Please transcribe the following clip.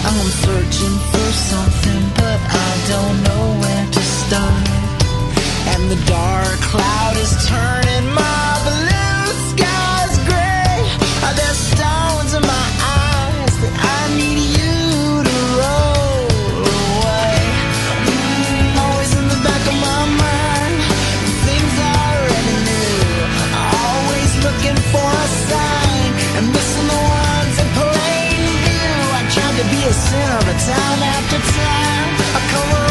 I'm searching for something, but I don't know where to start. And the dark cloud is turning my blue skies gray. There's stones in my eyes that I need you to roll away. Always in the back of my mind, things I already knew. Always looking for a sign and missing the ones in plain view. I tried to be a sinner, but time after time I come around.